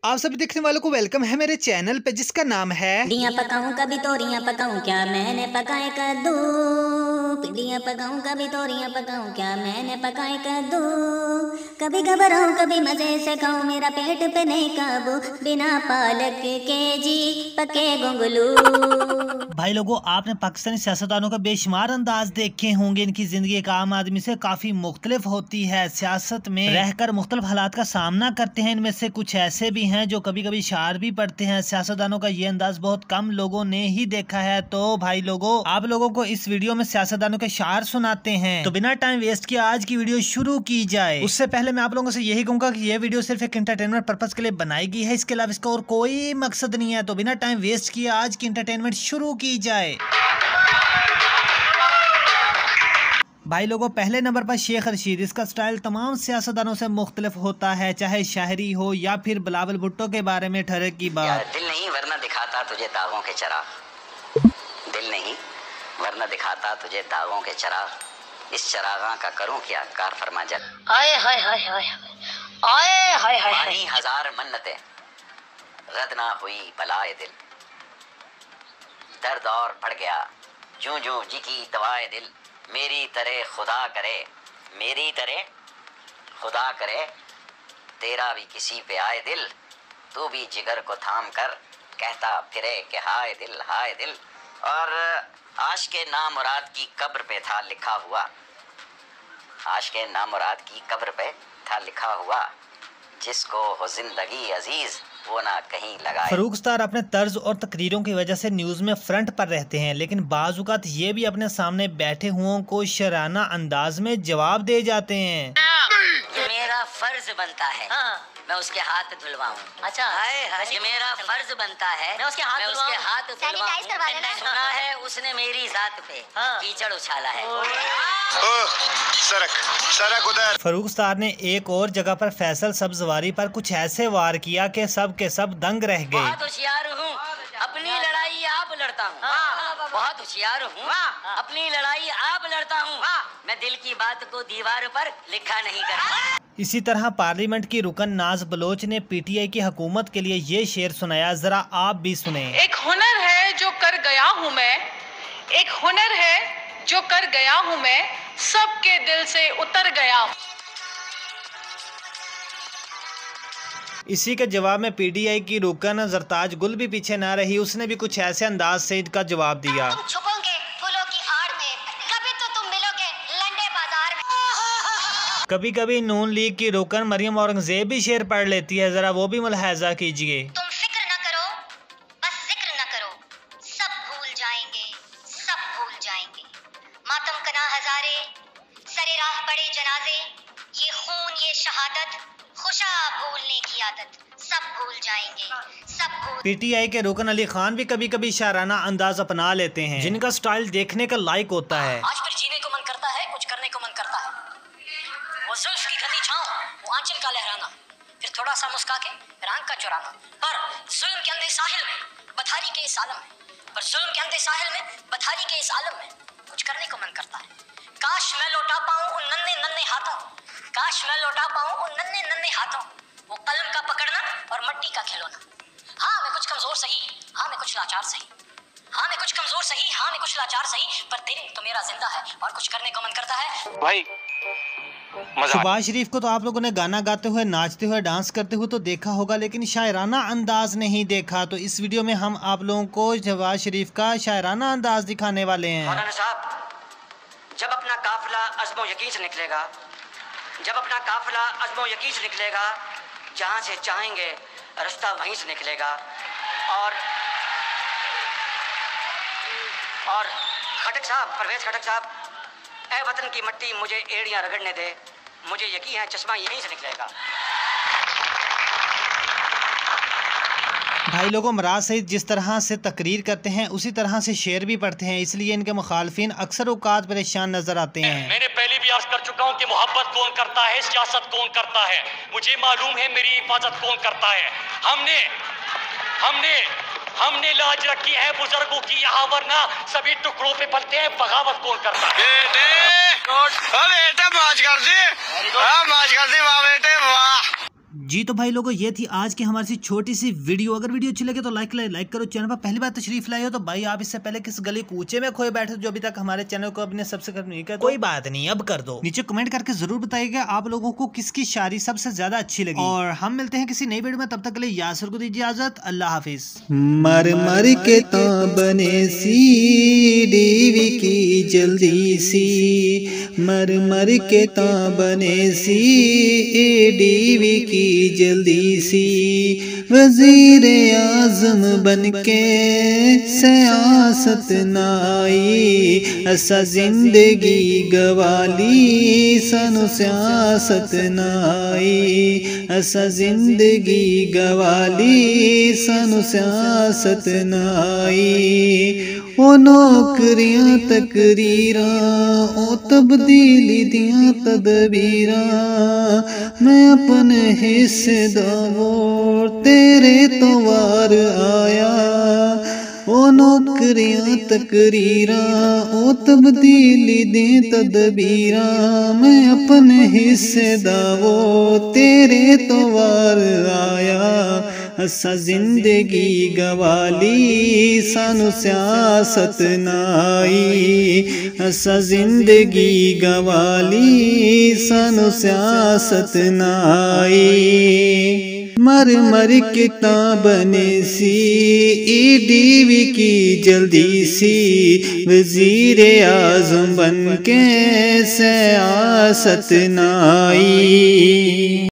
आप सभी देखने वालों को वेलकम है मेरे चैनल पे जिसका नाम है पिड़ियाँ पकाऊं कभी तोरियां पकाऊं क्या मैंने पकाए कद्दू। पिड़ियाँ पकाऊं कभी तोरियां पकाऊं क्या मैंने पकाए कद्दू। कभी घबराऊं कभी मजे से खाऊं मेरा पेट पे नहीं काबू। बिना पालक के जी पके गोंगलू। भाई लोगों, आपने पाकिस्तानी सियासतदानों का बेशुमार अंदाज देखे होंगे। इनकी जिंदगी एक आम आदमी से काफी मुख्तलिफ होती है। सियासत में रहकर मुख्तलिफ हालात का सामना करते हैं। इनमें से कुछ ऐसे भी हैं जो कभी कभी शार भी पढ़ते हैं। सियासतदानों का ये अंदाज बहुत कम लोगों ने ही देखा है। तो भाई लोगों, आप लोगों को इस वीडियो में सियासतदानों के शार सुनाते हैं। तो बिना टाइम वेस्ट किए आज की वीडियो शुरू की जाए। उससे पहले मैं आप लोगों से यही कहूंगा कि ये वीडियो सिर्फ एक एंटरटेनमेंट पर्पज के लिए बनाई गई है। इसके अलावा इसका और कोई मकसद नहीं है। तो बिना टाइम वेस्ट किए आज की एंटरटेनमेंट शुरू की जाए। भाई लोगों, पहले नंबर पर शेख रशीद। इसका स्टाइल तमाम सियासतदानों से मुख्तलिफ होता है, चाहे शायरी हो या फिर बिलावल भुट्टो के बारे में ठहरे की बात। दिल नहीं वरना दिखाता तुझे दागों के चराग, दिल नहीं वरना दिखाता तुझे दागों के चराग। इस चरागा का करूं क्या कार फरमा जल। आए हाय हाय हाय आए हाय हाय पानी हजार मन्नतें रद ना हुई बलाए दिल। दर्द और बढ़ गया जूं जूं जी की दवाए दिल। मेरी तरह खुदा करे, मेरी तरह खुदा करे तेरा भी किसी पे आए दिल। तू भी जिगर को थाम कर कहता फिरे कि हाय दिल हाय दिल। और आशिक़े नामुराद की कब्र पे था लिखा हुआ, आशिक़े नामुराद की कब्र पे था लिखा हुआ, जिसको हो जिंदगी अजीज वो ना कहीं लगाए। फरूक स्टार अपने तर्ज और तकरीरों की वजह से न्यूज में फ्रंट पर रहते हैं, लेकिन बाजुकात ये भी अपने सामने बैठे हुओं को शराना अंदाज में जवाब दे जाते हैं। ये मेरा फर्ज बनता है मैं उसके हाथ धुलवाऊं। अच्छा ये मेरा फर्ज बनता है मैं उसके हाथ धुलवाऊं। सुना है उसने मेरी जात पे कीचड़ उछाला है। सरक उधर। फरूक स्टार ने एक और जगह पर फैसल सब्जवारी पर कुछ ऐसे वार किया कि सब के सब दंग रह गए। बहुत होशियार हूँ अपनी लड़ाई आप लड़ता हूँ। बहुत होशियार हूँ अपनी लड़ाई आप लड़ता हूँ। मैं दिल की बात को दीवार पर लिखा नहीं करता। इसी तरह पार्लियामेंट की रुकन नाज बलोच ने पीटीआई की हुकूमत के लिए ये शेर सुनाया, जरा आप भी सुने। एक हुनर है जो कर गया हूँ मैं, एक हुनर है जो कर गया हूँ मैं, सबके दिल से उतर गया हूँ। इसी के जवाब में पीटीआई की रुकन जरताज गुल भी पीछे ना रही। उसने भी कुछ ऐसे अंदाज से इनका जवाब दिया। तुम छुपोगे फूलों की आड़ में, कभी तो तुम मिलोगे लंडे बाजार में। कभी कभी नून लीग की रुकन मरियम औरंगजेब भी शेर पढ़ लेती है, जरा वो भी मुलाहजा कीजिए। तुम फिक्र न करो, बस जिक्र न करो, सब भूल जाएंगे, सब भूल जाएंगे। मातम कना हजारे, सरे राह बड़े जनाजे, ये खून ये शहादत, खुशा भूलने की आदत, सब भूल जाएंगे, सब भूल। पीटीआई के रुकन अली खान भी कभी कभी शाराना अंदाज अपना लेते हैं, जिनका स्टाइल देखने का लायक होता है। आज फिर जीने को मन करता है, कुछ करने को मन करता है। वो जुल्फ की घनी छांव, वो आंचल का लहराना, फिर थोड़ा सा मुस्का के रांग का चुराना। पर जुल्म के अंधे साहिल में, बथारी के इस आलम में, पर जुल्म के अंधे साहिल में, बथारी के इस आलम में कुछ करने को मन करता है। काश मैं लौटा पाऊं उन नन्हे नन्हे हाथों, काश मैं लौटा पाऊं उन नन्हे नन्हे हाथों, वो कलम का पकड़ना और मट्टी का खिलौना। हाँ मैं कुछ कमजोर सही, हाँ मैं कुछ लाचार सही, हाँ मैं कुछ कमजोर सही, हाँ मैं कुछ लाचार सही, पर दिल तो मेरा जिंदा है और कुछ करने को मन करता है। भाई शहबाज शरीफ को तो आप लोगों ने गाना गाते हुए, नाचते हुए, डांस करते हुए तो देखा होगा, लेकिन शायराना अंदाज नहीं देखा। तो इस वीडियो में हम आप लोगों को शहबाज शरीफ का शायराना अंदाज दिखाने वाले हैं। मौलाना साहब, जब अपना काफिला अज़्मो यकीन से निकलेगा, जब अपना काफिला अज़्मो यकीन से निकलेगा, जहाँ से चाहेंगे रास्ता वहीं से निकलेगा। और खटक साहब, परवेज खटक साहब, ऐ वतन की मट्टी मुझे एड़ियाँ रगड़ने दे, मुझे यकीन है चश्मा यहीं से निकलेगा। भाई लोगों, मराज सईद जिस तरह से तकरीर करते हैं उसी तरह से शेर भी पढ़ते हैं, इसलिए इनके मुखालफिन अक्सर औकात परेशान नजर आते हैं। मैंने पहले भी अर्ज कर चुका हूँ कि मोहब्बत कौन करता है, सियासत कौन करता है, मुझे मालूम है मेरी हिफाजत कौन करता है। हमने लाज रखी है बुजुर्गों की, यहाँ वरना सभी टुकड़ों पे पलते हैं। बगावत कौन करता है? बेटे माज कर दी, माज कर दी, वाह बेटे वाह। जी तो भाई लोगों, ये थी आज की हमारी सी छोटी सी वीडियो। अगर वीडियो अच्छी लगे तो लाइक करो। चैनल पर पहली बार तशरीफ लाए हो तो भाई आप इससे पहले किस गली कूचे में खोए बैठे जो अभी तक हमारे चैनल को अपने सब्सक्राइब नहीं किया, कोई बात नहीं, अब कर दो। नीचे कमेंट करके जरूर बताइएगा आप लोगों को किसकी शायरी सबसे ज्यादा अच्छी लगी। और हम मिलते हैं किसी नई वीडियो में, तब तक के लिए यासर को दीजिए इजाजत। अल्लाह हाफिज। मर मर के ता बने सी डीवी की जल्दी सी, मर मर के ता बने सी डीवी की जल्दी सी, वजीर आजम बन के सियासत नाई, असा जिंदगी गवाली सानू सियासत नाई, असा जिंदगी गवाली सानू सियासत नाई। ओ नौकरियां तकरीरां ओ तब्दीली दियां तदबीरां, मैं अपने हिस्से दा वोट तेरे तो वार आया। ओ नौकरियां तकरीरां ओ तब्दीली दी तदबीरां, मैं अपने हिस्से दा वोट तेरे तो वार आया। असा जिंदगी गवाली सानू सियासत नाई, असा जिंदगी गवाली सानू सियासत नाई। मर मर के ता बने सी डीवी की जल्दी सी, वजीर आजम बन के सियासत नाई।